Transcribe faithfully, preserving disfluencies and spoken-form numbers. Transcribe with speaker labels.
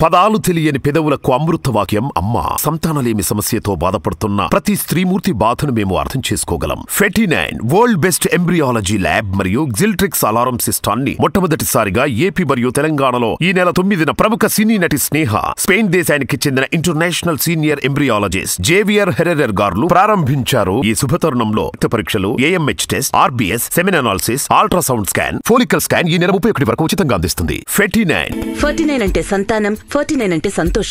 Speaker 1: పదాలు తెలియని పెదవులకు అమృత వాక్యం అమ్మా. సంతానలేమి సమస్యతో బాధపడుతున్న ప్రతి స్త్రీమూర్తి బాధను మేము అర్థం చేసుకోగలం. Ferty nine world best embryology lab మరియు జిల్ట్రిక్స్ అలారం సిస్టాన్ని మొట్టమొదటిసారిగా ఏపీ మరియు తెలంగాణలో ఈ నెల తొమ్మిదిన ప్రముఖ సినీ నటి స్నేహ, స్పెయిన్ దేశానికి చెందిన international senior embryologist Javier Herrera గారు ప్రారంభించారు. ఈ శుభతరుణంలో రక్త పరీక్షలు, AMH test, RBS, semen analysis, ultrasound scan, follicle scan ఈ నెల ముప్పై ఒకటి వరకు ఉచితంగా అందిస్తుంది. ఫెర్టీ నైన్
Speaker 2: ఫార్టీ నైన్ అంటే సంతానం, ఫార్టీ నైన్ అంటే సంతోషం.